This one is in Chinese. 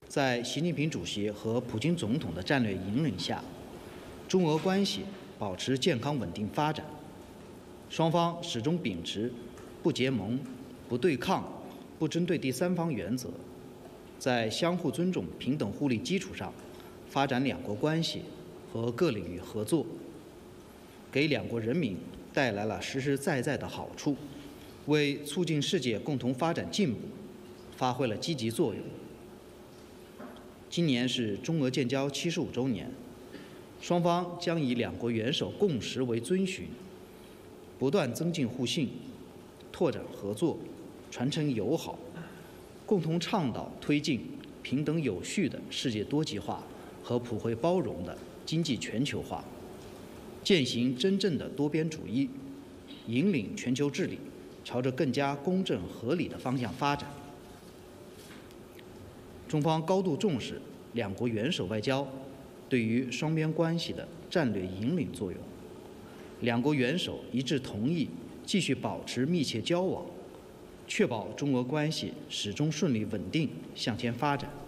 在习近平主席和普京总统的战略引领下，中俄关系保持健康稳定发展。双方始终秉持不结盟、不对抗、不针对第三方原则，在相互尊重、平等互利基础上发展两国关系和各领域合作，给两国人民带来了实实在在的好处，为促进世界共同发展进步发挥了积极作用。今年是中俄建交75周年，双方将以两国元首共识为遵循，不断增进互信，拓展合作，传承友好，共同倡导推进平等有序的世界多极化和普惠包容的经济全球化，践行真正的多边主义，引领全球治理朝着更加公正合理的方向发展。中方高度重视两国元首外交对于双边关系的战略引领作用，两国元首一致同意继续保持密切交往，确保中俄关系始终顺利稳定向前发展。